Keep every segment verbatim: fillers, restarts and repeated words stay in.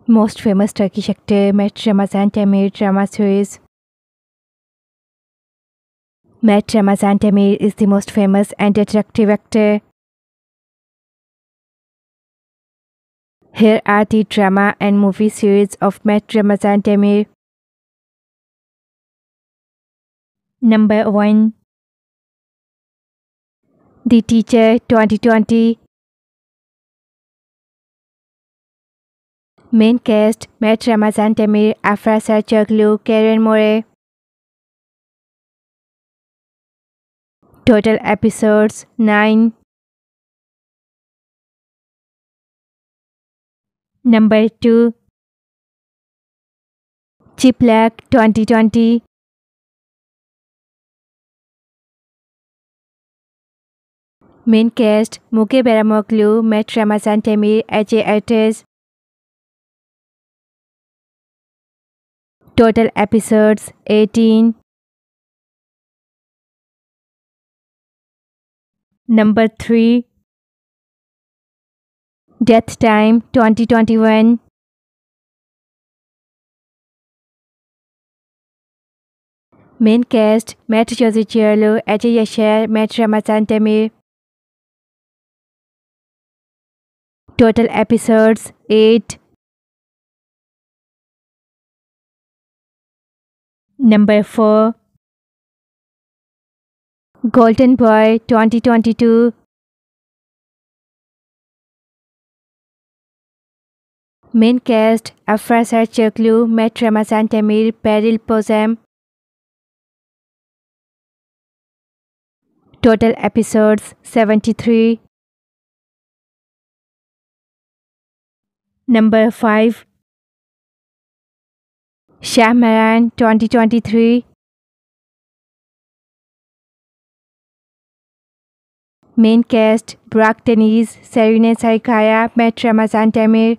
Most famous Turkish actor Mehmet Ramazan Demir drama series. Mehmet Ramazan Demir is the most famous and attractive actor. Here are the drama and movie series of Mehmet Ramazan Demir. Number one. The Teacher twenty twenty. Main cast Mehmet Ramazan Demir, Afra Sarıçoğlu, Karen Moore. Total episodes nine. Number two. Çıplak twenty twenty. Main cast Müge Beramoğlu, Mehmet Ramazan Demir, Ece Ertez. Total episodes eighteen. Number three. Death Time twenty twenty-one. Main cast Mehmet Cavusoglu, Ece Yaşar, Mehmet Ramazan Demir. Total episodes eight. Number four. Golden Boy twenty twenty-two. Main cast Afra Sarıçoğlu, Mehmet Ramazan Demir, Beryl Bozem. Total episodes seventy-three. Number five. Şahmeran twenty twenty-three. Main cast Burak Deniz, Serine Sarıkaya, Mehmet Ramazan Demir.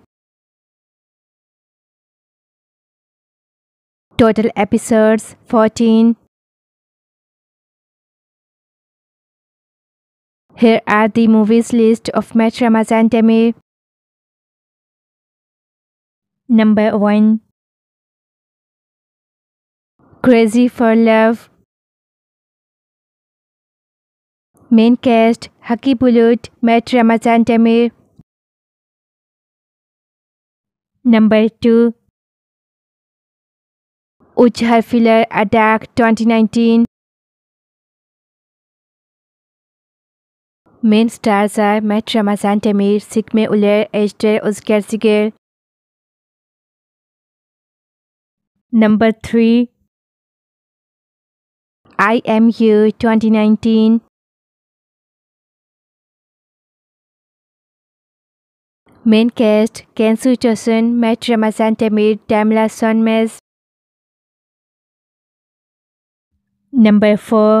Total episodes fourteen. Here are the movies list of Mehmet Ramazan Demir. Number one. Crazy for Love. Main cast Haki Bulut, Mehmet Ramazan Demir. Number two. Üç Harfler Adak twenty nineteen. Main stars are Mehmet Ramazan Demir, Sikme Uler, Ejder Özgersigel. Number three. I Am You twenty nineteen. Main cast Kensu Chosun, Mehmet Ramazan Demir, Damla Sönmez. Number four.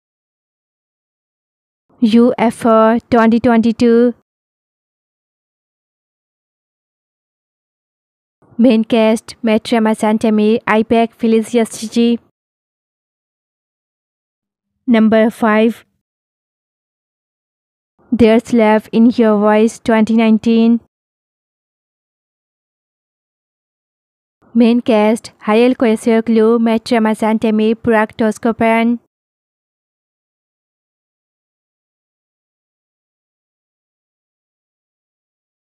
U F O twenty twenty-two. Main cast Mehmet Ramazan Demir, Ayberk Filiz Yazıcı. Number five. There's Love in Your Voice twenty nineteen. Main cast Hayal Koyasoglu, Mehmet Ramazan Demir, Burak Tozkoparan.